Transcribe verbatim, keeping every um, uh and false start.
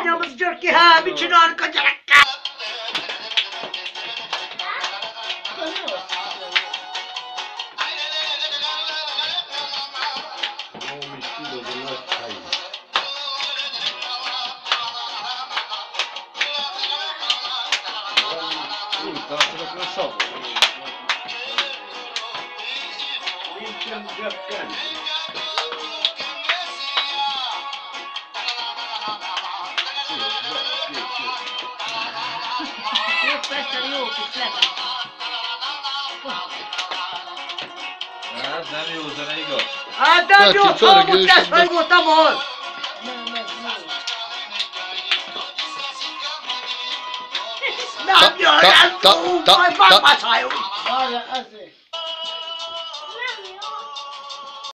lányom, az Györki, hát mit csinálnak a gyerekkel? Jó, persze, jó kis levet. Ez nem jó zene, igaz? Hát nem jó szólmot lesz, hogy voltam hol! Nem, nem, nem. Nem jön, nem jó, majd van baszályom! Arra azért.